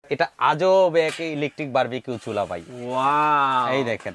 এটা আজব এক ইলেকট্রিক বারবিকিউ চুলা ভাই। ওয়াও, এই দেখেন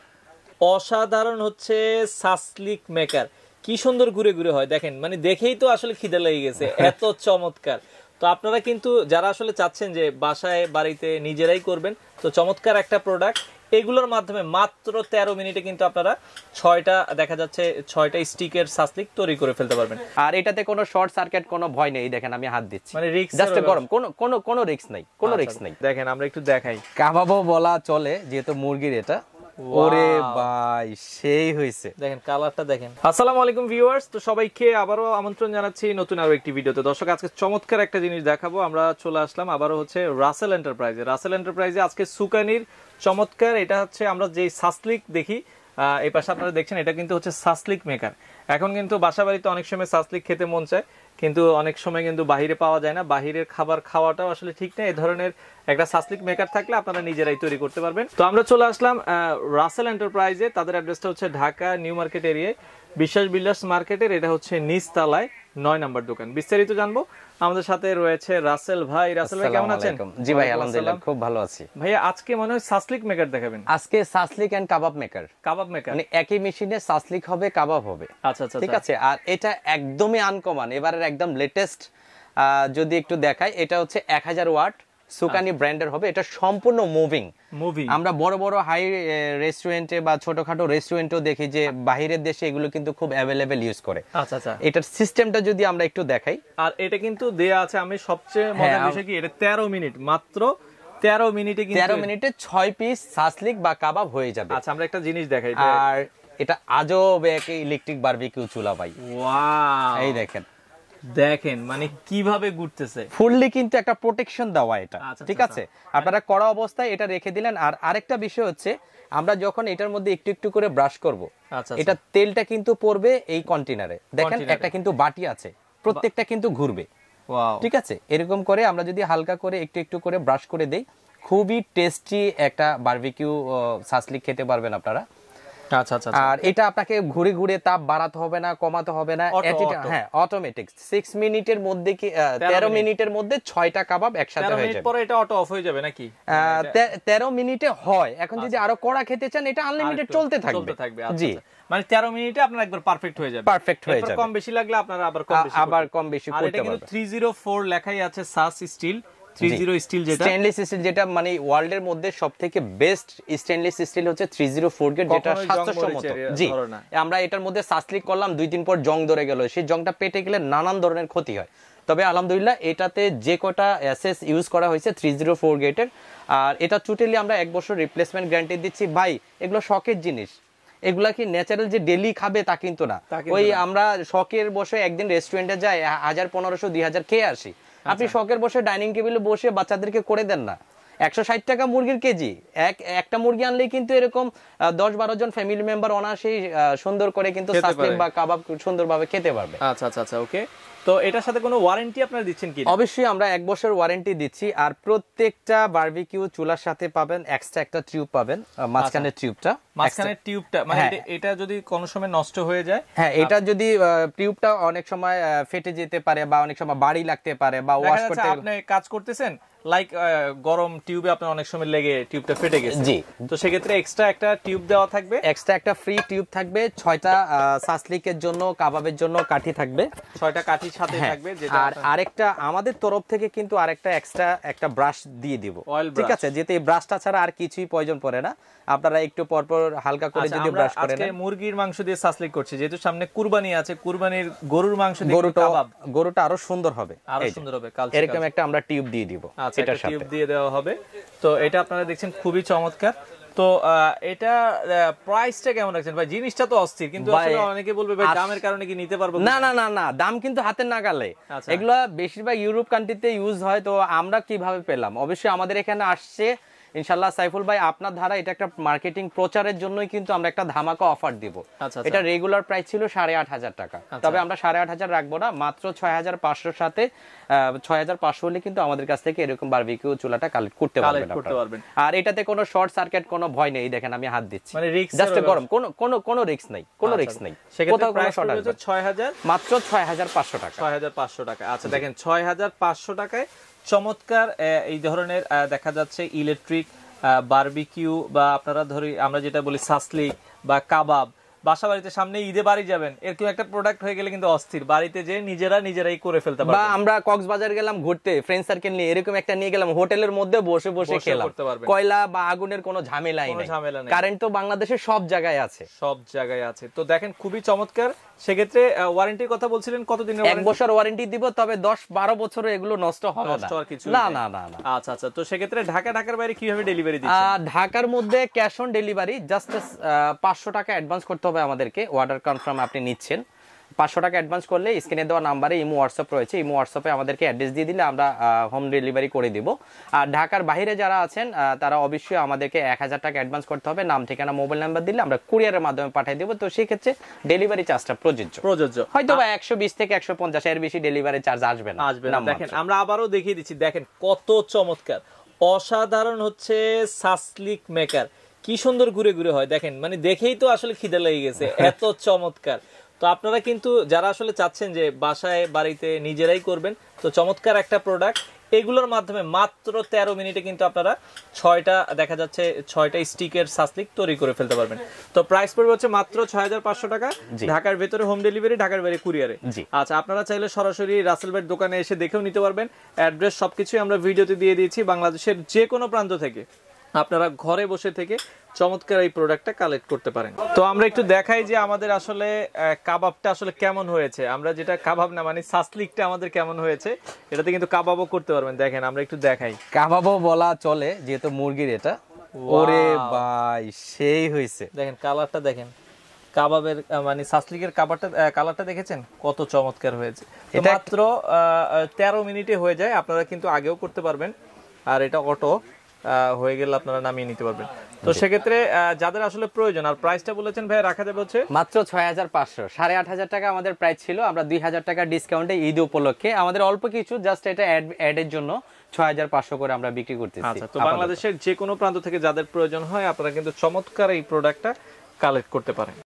অসাধারণ হচ্ছে সাসলিক মেকার। কি সুন্দর ঘুরে ঘুরে হয় দেখেন, মানে দেখেই তো আসলে খিদে লেগে গেছে, এত চমৎকার। তো আপনারা কিন্তু যারা আসলে চাচ্ছেন যে বাসায় বাড়িতে নিজেরাই করবেন, তো চমৎকার একটা প্রোডাক্ট। এগুলোর মাধ্যমে মাত্র 13 মিনিটে কিন্তু আপনারা 6টা দেখা যাচ্ছে 6টা স্টিকের সাসলিক তৈরি করে ফেলতে পারবেন। আর এটাতে কোনো শর্ট সার্কিট কোনো ভয় নেই। দেখেন আমি হাত দিচ্ছি, মানে রিস্ক জাস্ট গরম, কোনো রিস্ক নাই, কোনো রিস্ক নাই। দেখেন আমরা একটু দেখাই, কাবাবও বলা চলে যেহেতু মুরগির এটা। ওরে ভাই সেই হইছে, দেখেন কালারটা দেখেন। আসসালামু আলাইকুম ভিউয়ার্স, তো সবাইকে আবারও আমন্ত্রণ জানাচ্ছি নতুন আরো একটি ভিডিওতে। দর্শক আজকে চমৎকার একটা জিনিস দেখাবো। আমরা চলে আসলাম আবারও হচ্ছে রাসেল এন্টারপ্রাইজে। রাসেল এন্টারপ্রাইজে আজকে সুকানির চমৎকার, এটা হচ্ছে আমরা যে সাসলিক দেখি এই পাশে আপনারা দেখছেন, এটা কিন্তু হচ্ছে সাসলিক মেকার। এখন কিন্তু বাসা বাড়িতে অনেক সময় সাসলিক খেতে মন চায়, কিন্তু অনেক সময় কিন্তু বাহিরে পাওয়া যায় না। বাহিরের খাবার খাওয়াটাও আসলে ঠিক না। এই ধরনের একটা সাসলিক মেকার থাকলে আপনারা নিজেরাই তৈরি করতে পারবেন। তো আমরা চলে আসলাম রাসেল এন্টারপ্রাইজে। তাদের অ্যাড্রেসটা হচ্ছে ঢাকা নিউ মার্কেট এরিয়ায়, বিশ্বাস বিল্ডার্স মার্কেটের। এটা হচ্ছে নিচতলায় 9 নম্বর দোকান। বিস্তারিত জানবো। আমাদের সাথে রয়েছে রাসেল ভাই। রাসেল ভাই কেমন আছেন? জি ভাই আলহামদুলিল্লাহ খুব ভালো আছি। ভাইয়া আজকে মনে হয় সাসলিক মেকার দেখাবেন। আজকে shashlik and kebab maker. Kebab maker মানে একই মেশিনে সাসলিক হবে, কাবাব হবে। আচ্ছা আচ্ছা, ঠিক আছে। আর এটা একদমই আনকমন, এবারের একদম লেটেস্ট। যদি একটু দেখাই, এটা হচ্ছে 1000 ওয়াট সুকানি ব্র্যান্ডের হবে। এটা সম্পূর্ণ মুভিং। আমরা বড় বড় হাই রেস্টুরেন্টে বা ছোটখাটো রেস্টুরেন্টেও দেখি যে বাহিরের দেশে এগুলো কিন্তু খুব অ্যাভেলেবেল ইউজ করে। আচ্ছা আচ্ছা, এটার সিস্টেমটা যদি আমরা একটু দেখাই, আর এটা কিন্তু দেয়া আছে, আমি সবচেয়ে মজার বিষয় কি, এটা 13 মিনিট, মাত্র 13 মিনিটে কিন্তু 13 মিনিটে 6 পিস সাসলিক বা কাবাব হয়ে যাবে। আচ্ছা আমরা একটা জিনিস দেখাই, আর এটা আজব এক ইলেকট্রিক বারবিকিউ চুলা ভাই। ওয়াও, এই দেখেন দেখেন মানে কিভাবে ঘুরতেছে। ফুললি কিন্তু একটা প্রোটেকশন দেওয়া এটা। আচ্ছা, ঠিক আছে, আপনারা কড়া অবস্থায় এটা রেখে দিলেন। আর আরেকটা বিষয় হচ্ছে, আমরা যখন এটার মধ্যে একটু একটু করে ব্রাশ করব, এটা তেলটা কিন্তু পড়বে এই কন্টেনারে। দেখেন একটা কিন্তু বাটি আছে, প্রত্যেকটা কিন্তু ঘুরবে। ঠিক আছে, এরকম করে আমরা যদি হালকা করে একটু একটু করে ব্রাশ করে দেই, খুবই টেস্টি একটা বারবিকিউ সাসলিক খেতে পারবেন আপনারা। আচ্ছা আচ্ছা, আর এটা আপনাকে ঘুরে ঘুরে তাপ বাড়াতে হবে না, কমাতে হবে না। হ্যাঁ, অটোমেটিক 6 মিনিটের মধ্যে কি 13 মিনিটের মধ্যে 6টা কাবাব একসাথে হয়ে যাবে। পরে এটা অটো অফ হয়ে যাবে নাকি? 13 মিনিটে হয়। এখন যদি আরো কড়া খেতে চান, এটা আনলিমিটেড চলতে থাকবে। জি, মানে 13 মিনিটে আপনার একবার পারফেক্ট হয়ে যাবে। পারফেক্ট হয়ে যাবে। কম বেশি লাগলে আপনারা আবার কম বেশি করতে পারবেন। আর এটা কিন্তু 304 লেখাই আছে, সাস স্টিল 30 স্টিল, যেটা স্টেনলেস স্টিল, যেটা মানে ওয়ার্ল্ডের মধ্যে সবথেকে বেস্ট স্টেনলেস স্টিল হচ্ছে 304 গ্রেড, যেটা স্বাস্থ্যসম্মত। জি, আমরা এটার মধ্যে সাসলিক করলাম, 2 দিন পর জং ধরে গেল, সেই জংটা পেটে গেলে নানান ধরনের ক্ষতি হয়। তবে আলহামদুলিল্লাহ এটাতে যে কটা এসএস ইউজ করা হয়েছে 304 গ্রেডের। আর এটা টোটালি আমরা 1 বছর রিপ্লেসমেন্ট গ্যারান্টি দিচ্ছি। ভাই এগুলো শখের জিনিস, এগুলা কি ন্যাচারাল যে ডেলি খাবে তা কিন্তু না। ওই আমরা শখের বসে একদিন রেস্টুরেন্টে যাই, 1000 1500 2000 খেয়ে আসি। আপনি শখের বসে ডাইনিং টেবিলে বসে বাচ্চাদেরকে করে দেন না। 160 টাকা মুরগির কেজি, একটা মুরগি আনলেই কিন্তু এরকম 10-12 জন ফ্যামিলি মেম্বার অনায়াসেই সুন্দর করে কিন্তু সাসলিক বা কাবাব সুন্দরভাবে খেতে পারবে। আচ্ছা আচ্ছা আচ্ছা, ওকে। তো এটার সাথে কোনো ওয়ারেন্টি আপনারা দিচ্ছেন কি? অবশ্যই আমরা 1 বছর ওয়ারেন্টি দিচ্ছি। আর প্রত্যেকটা বারবিকিউ চুলার সাথে পাবেন এক্সট্রা একটা টিউব পাবেন, মাঝখানের টিউবটা। মাঝখানের টিউবটা মানে এটা যদি কোনো সময় নষ্ট হয়ে যায়, হ্যাঁ, এটা যদি টিউবটা অনেক সময় ফেটে যেতে পারে বা অনেক সময় বাড়ি লাগতে পারে বা ওয়াশ করতে, আপনি কাজ করতেছেন লাইক গরম টিউবে আপনার অনেক সময় লেগে টিউবটা ফেটে গেছে, জি, তো সেক্ষেত্রে এক্সট্রা একটা টিউব দেওয়া থাকবে, এক্সট্রা একটা ফ্রি টিউব থাকবে। 6টা সাসলিকের জন্য, কাবাবের জন্য কাঠি থাকবে, 6টা কাঠি সাথে থাকবে। যেটা আর আরেকটা আমাদের তরফ থেকে কিন্তু আরেকটা এক্সট্রা একটা ব্রাশ দিয়ে দিব। ঠিক আছে, যেতে এই ব্রাশটা ছাড়া আর কিছুই প্রয়োজন পড়ে না। আপনারা একটু পরপর হালকা করে যদি ব্রাশ করেন। আজকে মুরগির মাংস দিয়ে সাসলিক করছি, যেহেতু সামনে কুরবানি আছে, কুরবানির গরুর মাংস দিয়ে গরুটা আরো সুন্দর হবে, আরো সুন্দর হবে। এরকম একটা আমরা টিউব দিয়ে দিব, এটা টিউব দিয়ে দেওয়া হবে। তো এটা আপনারা দেখছেন খুবই চমৎকার। তো এটা প্রাইসটা কেমন রাখছেন ভাই? জিনিসটা তো অস্থির, কিন্তু আসলে অনেকে বলবে ভাই দামের কারণে কি নিতে পারবো? না না না না, দাম কিন্তু হাতের নাগালে। এগুলা বেশিরভাগ ইউরোপ কান্ট্রিতে ইউজ হয়। তো আমরা কিভাবে পেলাম? অবশ্যই আমাদের এখানে আসছে ইনশাআল্লাহ সাইফুল ভাই আপনার ধারা, এটা একটা মার্কেটিং প্রচারের জন্যই কিন্তু আমরা একটা ধামাকা অফার দিব। এটা রেগুলার প্রাইস ছিল 8500 টাকা, তবে আমরা 8500 রাখবো না, মাত্র 6500 সাথে 6500 হলে কিন্তু আমাদের কাছ থেকে এরকম বারবিকিউ চুলাটা কালেক্ট করতে পারবেন। আর এটাতে কোনো শর্ট সার্কিট কোনো ভয় নেই। দেখেন আমি হাত দিচ্ছি, মানে জাস্ট গরম, কোনো রিস্ক নাই, কোনো রিস্ক নাই। সেক্ষেত্রে প্রাইস হচ্ছে 6000, মাত্র 6500 টাকা। 6500 টাকা। আচ্ছা দেখেন 6500 টাকায় চমৎকার এই ধরনের দেখা যাচ্ছে ইলেকট্রিক বারবিকিউ বা আপনারা ধরি আমরা যেটা বলি সাসলিক বা কাবাব, বাসা বাড়িতে সামনে ঈদে বাড়ি যাবেন, এরকম একটা প্রোডাক্ট হয়ে গেলে কিন্তু অস্থির, বাড়িতে যে নিজেরাই করে ফেলতে পারবেন। বা আমরা কক্সবাজার গেলাম ঘুরতে, ফ্রেন্ড সার্কেল নিয়ে, এরকম একটা নিয়ে গেলাম, হোটেলের মধ্যে বসে বসে খেলাম, কয়লা বা আগুনের কোনো ঝামেলাই নেই, কারেন্ট তো বাংলাদেশের সব জায়গায় আছে। তো দেখেন খুবই চমৎকার। সেক্ষেত্রে ওয়ারেন্টির কথা বলছিলেন, কতদিনের? 1 বছর ওয়ারেন্টি দিব, তবে 10-12 বছরে এগুলো নষ্ট হবে না। না। আচ্ছা। তো সেক্ষেত্রে ঢাকার বাইরে কিভাবে ডেলিভারি দিচ্ছেন? ঢাকার মধ্যে ক্যাশ অন ডেলিভারি, জাস্ট 500 টাকা অ্যাডভান্স করতে হবে আমাদেরকে। অর্ডার কনফার্ম আপনি নিচ্ছেন, 500 টাকা অ্যাডভান্স করলে স্ক্রিনে দেওয়া নাম্বারে ইমো হোয়াটসঅ্যাপ রয়েছে, ইমো হোয়াটসঅ্যাপে আমাদেরকে অ্যাড্রেস দিয়ে দিলে আমরা হোম ডেলিভারি করে দিব। আর ঢাকার বাইরে যারা আছেন তারা অবশ্যই আমাদেরকে 1000 টাকা অ্যাডভান্স করতে হবে, নাম ঠিকানা মোবাইল নাম্বার দিলে আমরা কুরিয়ারের মাধ্যমে পাঠিয়ে দেবো। তো সেই ক্ষেত্রে ডেলিভারি চার্জটা প্রযোজ্য হয়তো বা 120 থেকে 150, এর বেশি ডেলিভারি চার্জ আসবে না। দেখেন আমরা আবারও দেখিয়ে দিচ্ছি, দেখেন কত চমৎকার, অসাধারণ হচ্ছে সাসলিক মেকার, কি সুন্দর ঘুরে হয়, দেখেন মানে দেখেই তো আসলে খিদে লেগে গেছে, এত চমৎকার। তো আপনারা কিন্তু যারা আসলে চাচ্ছেন যে বাসায় বাড়িতে নিজেরাই করবেন, তো চমৎকার একটা প্রোডাক্ট, এগুলোর মাধ্যমে মাত্র 13 মিনিটে কিন্তু আপনারা 6টা স্টিকের সাসলিক তৈরি করে ফেলতে পারবেন। তো প্রাইস পড়বে হচ্ছে মাত্র 6500 টাকা, ঢাকার ভেতরে হোম ডেলিভারি, ঢাকার বাইরে কুরিয়ারে। আচ্ছা, আপনারা চাইলে সরাসরি রাসেল ভাইয়ের দোকানে এসে দেখেও নিতে পারবেন, অ্যাড্রেস সবকিছুই আমরা ভিডিওতে দিয়ে দিয়েছি। বাংলাদেশের যে কোনো প্রান্ত থেকে আপনারা ঘরে বসে থেকে চমৎকার এই প্রোডাক্টটা কালেক্ট করতে পারেন। তো আমরা একটু দেখাই যে আমাদের আসলে কাবাবটা আসলে কেমন হয়েছে, আমরা যেটা কাবাব না মানে সাসলিকটা আমাদের কেমন হয়েছে, এটাতে কিন্তু কাবাবও করতে পারবেন। দেখেন আমরা একটু দেখাই, কাবাবও বলা চলে যেহেতু মুরগির এটা। ওরে ভাই সেই হয়েছে, দেখেন কালারটা, দেখেন কাবাবের মানে সাসলিকের কালারটা দেখেছেন কত চমৎকার হয়েছে। মাত্র 13 মিনিটে হয়ে যায়, আপনারা কিন্তু আগেও করতে পারবেন, আর এটা অটো হয়ে গেলে আপনারা নামিয়ে নিতে পারবেন। তো সেক্ষেত্রে যাদের আসলে প্রয়োজন, আর প্রাইসটা বলেছেন ভাই রাখা যাবে হচ্ছে মাত্র 6500, 8500 টাকা আমাদের প্রাইস ছিল, আমরা 2000 টাকা ডিসকাউন্টে ঈদ উপলক্ষে আমাদের অল্প কিছু জাস্ট এটা অ্যাডের জন্য 6500 করে আমরা বিক্রি করতেছি। আচ্ছা, তো বাংলাদেশের যে কোনো প্রান্ত থেকে যাদের প্রয়োজন হয় আপনারা কিন্তু চমৎকার এই প্রোডাক্টটা কালেক্ট করতে পারেন।